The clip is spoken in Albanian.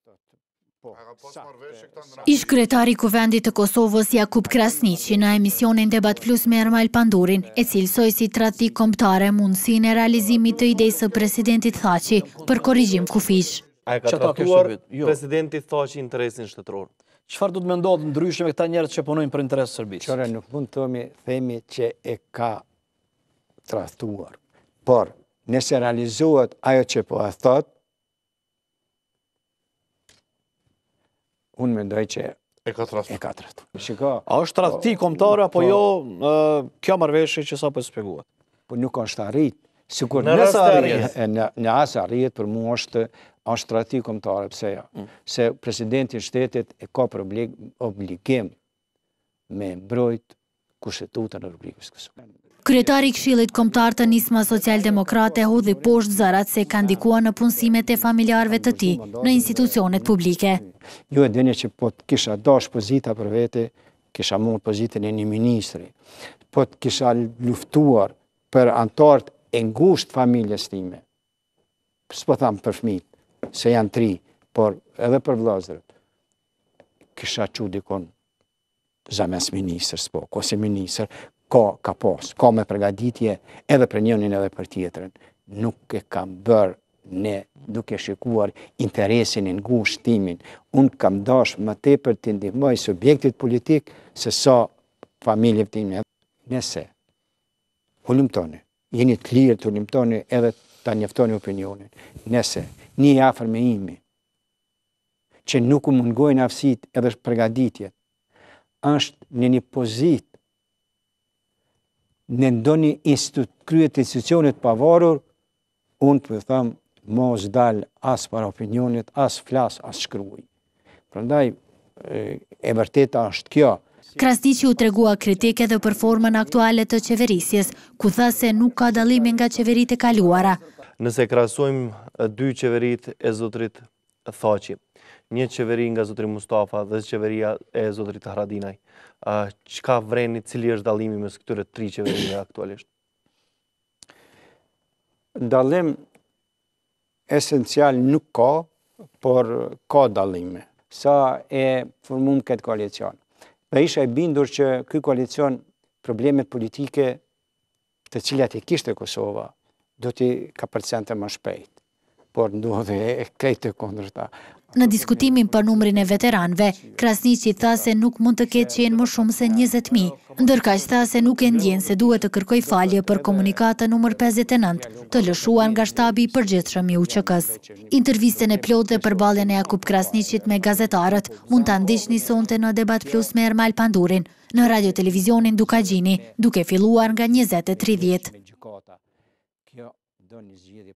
Ish kryetari i Kuvendit të Kosovës Jakub Krasniqi në emisionin Debat Plus me Ermal Pandurin e cilësoi si tradhti kombëtare mundësinë e realizimit të idejës së presidentit Thaçi për korrigjim kufish. A e ka trajtuar presidenti Thaçi interesin shtetëror? Çfarë do të mendohet ndryshe me këta njerëz që punojnë për interes të Serbisë? Qëra nuk mund të themi që e ka trajtuar, por nëse realizohet ajo që po e thot, unë mendoj që e ka trajtuar. A është tradhti kombëtare apo jo kjo marrëveshje që sapo shpjeguat? Po nuk është arrit. Sikur në asë arrit, për mua është tradhti kombëtare, pse jo? Se presidenti i shtetit e ka për obligim me mbrojt Kushtetutën e Republikës Kosovës. Kryetari i Këshillit Kombëtar të Nisma Social-Demokrate hodhi poshtë zërat se ka ndikuar në punësimet e familjarëve të tij në institucionet publike. Ju e dini që po të kisha dash pozita për vete, kisha marrë pozitën e një ministri. Po të kisha luftuar për antarët e ngushtë familjes time. S'po tham për fëmijët, se janë 3, por edhe për vëllezërit. Kisha çu dikon zames ministër, s'po, ose ministër, ka me përgatitje edhe për njënin edhe për tjetrën. Nuk e kam bërë ne duke shikuar interesin e ngushtë timin. Unë kam dash më tepër të ndihmoj subjektit politik se sa familje time. Nëse hulumtoni, jeni të lirë të hulumtoni edhe ta njoftoni opinionin. Nëse një afër me imi që nuk u mungojnë aftësitë edhe përgatitjet, është në një pozitë në ndonjë kryet institucionet pavarur, unë për thëmë, mos dal as para opinionit, as flas, as shkruaj. Prandaj, e vërteta është kjo. Krasniqi u tregua kritik edhe për formën aktuale të qeverisjes, ku tha se nuk ka dallime nga qeveritë e kaluara. Nëse krahasojmë dy qeveritë e zotrit Thaçi, një qeveri nga zotri Mustafa dhe qeveria e zotrit Haradinaj, çka vreni, cili është dallimi mes këtyre 3 qeverive aktualisht? Dallim esencial nuk ka, por ka dallime. Sa e formum këtë koalicion. Dhe isha e bindur që ky koalicion problemet politike të cilat i kishte Kosova do t'i kapërcente më shpejt. Por ndodhi e krejt të kundërta. Në diskutimin për numrin e veteranëve, Krasniqi tha se nuk mund të ketë qenë më shumë se 20.000, ndërkaq tha se nuk e ndjen se duhet të kërkoj falje për komunikatën numër 59, të lëshuar nga shtabi i përgjithshëm i UÇK-s. Intervistën e plotë dhe përballjen e Jakub Krasniqit me gazetarët mund ta ndiqni sonte në Debat Plus me Ermal Pandurin në Radio Televizionin Dukagjini, duke filluar nga 20:30.